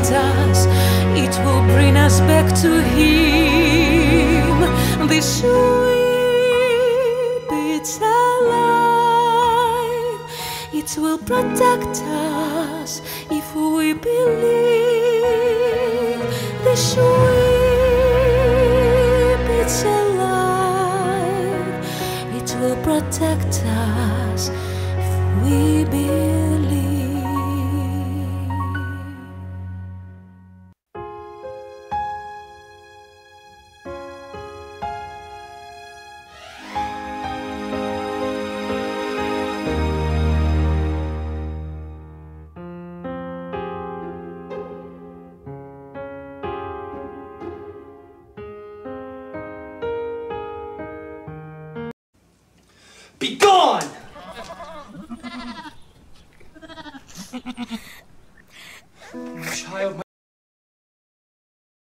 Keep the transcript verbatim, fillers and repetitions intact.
us, it will bring us back to Him. This ship, it's alive, it will protect us if we believe. This ship, it's alive, it will protect us if we believe. Be gone!